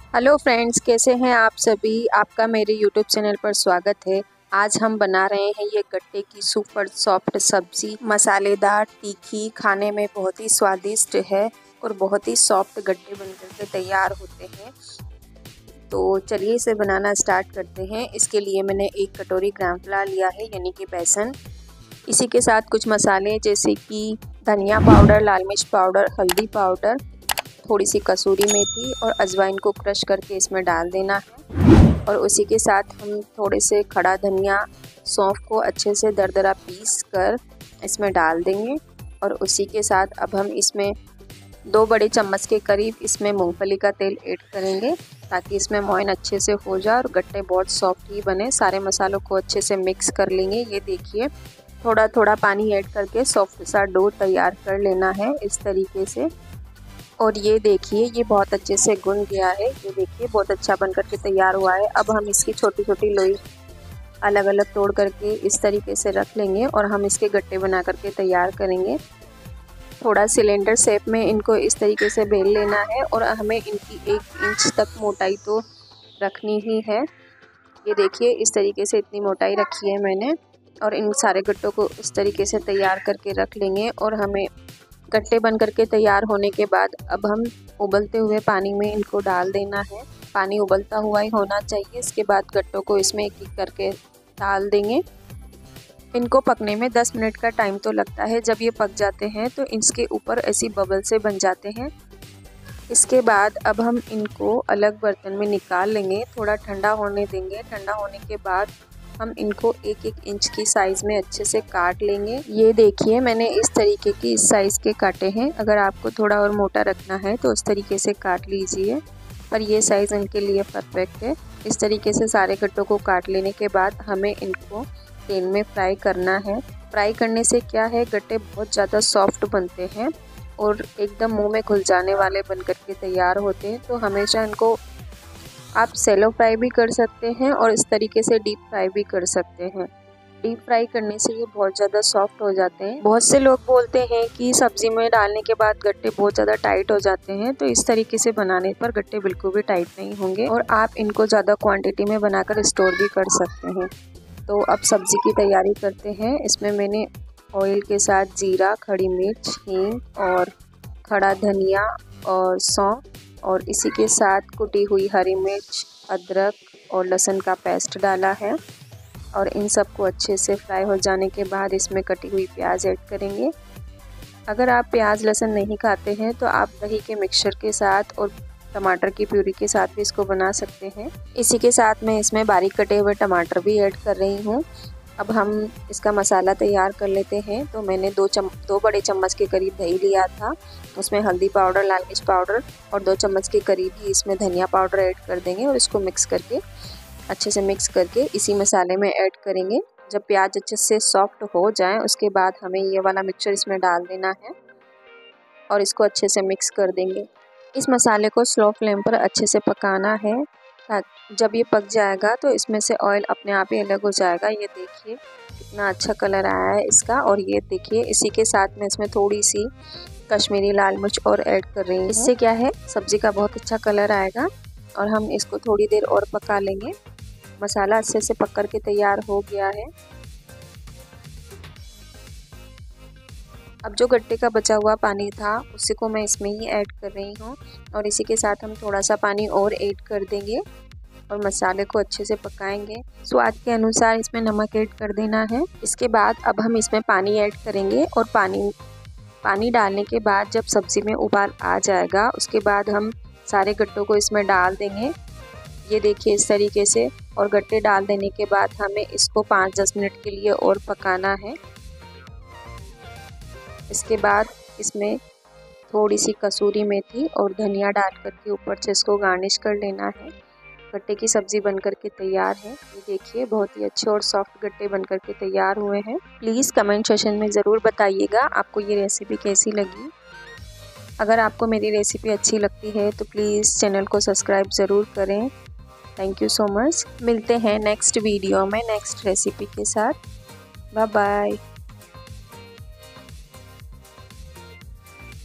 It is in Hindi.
हेलो फ्रेंड्स, कैसे हैं आप सभी। आपका मेरे यूट्यूब चैनल पर स्वागत है। आज हम बना रहे हैं ये गट्टे की सुपर सॉफ्ट सब्जी, मसालेदार, तीखी, खाने में बहुत ही स्वादिष्ट है और बहुत ही सॉफ्ट गट्टे बनकर के तैयार होते हैं। तो चलिए इसे बनाना स्टार्ट करते हैं। इसके लिए मैंने 1 कटोरी ग्राम फ्लावर लिया है, यानी कि बेसन। इसी के साथ कुछ मसाले जैसे कि धनिया पाउडर, लाल मिर्च पाउडर, हल्दी पाउडर, थोड़ी सी कसूरी मेथी और अजवाइन को क्रश करके इसमें डाल देना है। और उसी के साथ हम थोड़े से खड़ा धनिया, सौंफ को अच्छे से दरदरा पीस कर इसमें डाल देंगे। और उसी के साथ अब हम इसमें 2 बड़े चम्मच के करीब इसमें मूंगफली का तेल ऐड करेंगे, ताकि इसमें मोइन अच्छे से हो जाए और गट्टे बहुत सॉफ्ट ही बने। सारे मसालों को अच्छे से मिक्स कर लेंगे। ये देखिए, थोड़ा थोड़ा पानी ऐड करके सॉफ्ट सा डो तैयार कर लेना है इस तरीके से। और ये देखिए, ये बहुत अच्छे से गुन गया है। ये देखिए, बहुत अच्छा बनकर के तैयार हुआ है। अब हम इसकी छोटी छोटी लोई अलग अलग तोड़ करके इस तरीके से रख लेंगे और हम इसके गट्टे बना करके तैयार करेंगे। थोड़ा सिलेंडर शेप में इनको इस तरीके से बेल लेना है और हमें इनकी 1 इंच तक मोटाई तो रखनी ही है। ये देखिए, इस तरीके से इतनी मोटाई रखी है मैंने। और इन सारे गट्टों को इस तरीके से तैयार करके रख लेंगे। और हमें गट्टे बन करके तैयार होने के बाद अब हम उबलते हुए पानी में इनको डाल देना है। पानी उबलता हुआ ही होना चाहिए। इसके बाद गट्टों को इसमें एक एक करके डाल देंगे। इनको पकने में 10 मिनट का टाइम तो लगता है। जब ये पक जाते हैं तो इसके ऊपर ऐसी बबल से बन जाते हैं। इसके बाद अब हम इनको अलग बर्तन में निकाल लेंगे, थोड़ा ठंडा होने देंगे। ठंडा होने के बाद हम इनको 1-1 इंच की साइज़ में अच्छे से काट लेंगे। ये देखिए, मैंने इस तरीके की इस साइज़ के काटे हैं। अगर आपको थोड़ा और मोटा रखना है तो उस तरीके से काट लीजिए, पर ये साइज़ इनके लिए परफेक्ट है। इस तरीके से सारे गट्टों को काट लेने के बाद हमें इनको तेल में फ्राई करना है। फ्राई करने से क्या है, गट्टे बहुत ज़्यादा सॉफ्ट बनते हैं और एकदम मुँह में घुल जाने वाले बनकर के तैयार होते हैं। तो हमेशा इनको आप सेलो फ्राई भी कर सकते हैं और इस तरीके से डीप फ्राई भी कर सकते हैं। डीप फ्राई करने से ये बहुत ज़्यादा सॉफ्ट हो जाते हैं। बहुत से लोग बोलते हैं कि सब्जी में डालने के बाद गट्टे बहुत ज़्यादा टाइट हो जाते हैं, तो इस तरीके से बनाने पर गट्टे बिल्कुल भी टाइट नहीं होंगे और आप इनको ज़्यादा क्वांटिटी में बनाकर स्टोर भी कर सकते हैं। तो अब सब्जी की तैयारी करते हैं। इसमें मैंने ऑयल के साथ जीरा, खड़ी मिर्च, हींग और खड़ा धनिया और सौंफ और इसी के साथ कुटी हुई हरी मिर्च, अदरक और लहसुन का पेस्ट डाला है। और इन सब को अच्छे से फ्राई हो जाने के बाद इसमें कटी हुई प्याज ऐड करेंगे। अगर आप प्याज लहसुन नहीं खाते हैं तो आप दही के मिक्सचर के साथ और टमाटर की प्यूरी के साथ भी इसको बना सकते हैं। इसी के साथ मैं इसमें बारीक कटे हुए टमाटर भी ऐड कर रही हूँ। अब हम इसका मसाला तैयार कर लेते हैं। तो मैंने 2 बड़े चम्मच के करीब दही लिया था। उसमें हल्दी पाउडर, लाल मिर्च पाउडर और 2 चम्मच के करीब ही इसमें धनिया पाउडर ऐड कर देंगे और इसको मिक्स करके अच्छे से मिक्स करके इसी मसाले में ऐड करेंगे। जब प्याज अच्छे से सॉफ्ट हो जाए उसके बाद हमें ये वाला मिक्सचर इसमें डाल देना है और इसको अच्छे से मिक्स कर देंगे। इस मसाले को स्लो फ्लेम पर अच्छे से पकाना है। जब ये पक जाएगा तो इसमें से ऑयल अपने आप ही अलग हो जाएगा। ये देखिए, कितना अच्छा कलर आया है इसका। और ये देखिए, इसी के साथ में इसमें थोड़ी सी कश्मीरी लाल मिर्च और ऐड कर रही हूँ। इससे क्या है, सब्जी का बहुत अच्छा कलर आएगा। और हम इसको थोड़ी देर और पका लेंगे। मसाला अच्छे से पक कर के तैयार हो गया है। अब जो गट्टे का बचा हुआ पानी था उसी को मैं इसमें ही ऐड कर रही हूँ और इसी के साथ हम थोड़ा सा पानी और ऐड कर देंगे और मसाले को अच्छे से पकाएंगे। स्वाद के अनुसार इसमें नमक ऐड कर देना है। इसके बाद अब हम इसमें पानी ऐड करेंगे और पानी डालने के बाद जब सब्जी में उबाल आ जाएगा उसके बाद हम सारे गट्टों को इसमें डाल देंगे। ये देखिए, इस तरीके से। और गट्टे डाल देने के बाद हमें इसको 5-10 मिनट के लिए और पकाना है। इसके बाद इसमें थोड़ी सी कसूरी मेथी और धनिया डाल करके ऊपर से इसको गार्निश कर लेना है। गट्टे की सब्ज़ी बनकर के तैयार है। ये देखिए, बहुत ही अच्छे और सॉफ्ट गट्टे बनकर के तैयार हुए हैं। प्लीज़ कमेंट सेशन में ज़रूर बताइएगा आपको ये रेसिपी कैसी लगी। अगर आपको मेरी रेसिपी अच्छी लगती है तो प्लीज़ चैनल को सब्सक्राइब ज़रूर करें। Thank you so much. मिलते हैं नेक्स्ट वीडियो में नेक्स्ट रेसिपी के साथ। Bye bye.